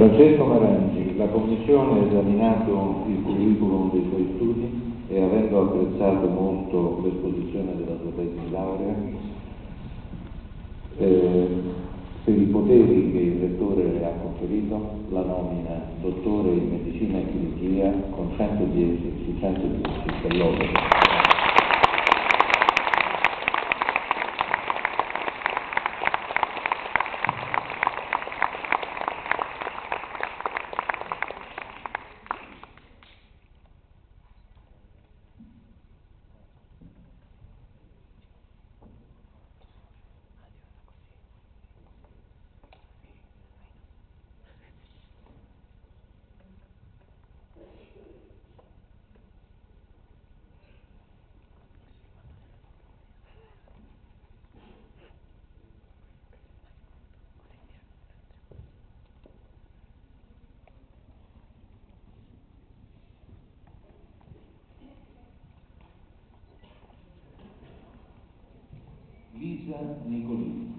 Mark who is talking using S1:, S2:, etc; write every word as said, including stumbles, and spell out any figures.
S1: Francesco Marangi, la Commissione ha esaminato il curriculum dei suoi studi e, avendo apprezzato molto l'esposizione della sua tesi di laurea, eh, per i poteri che il rettore le ha conferito, la nomina dottore in medicina e chirurgia con centodieci su centodieci dell'opera. Lisa Nicolini.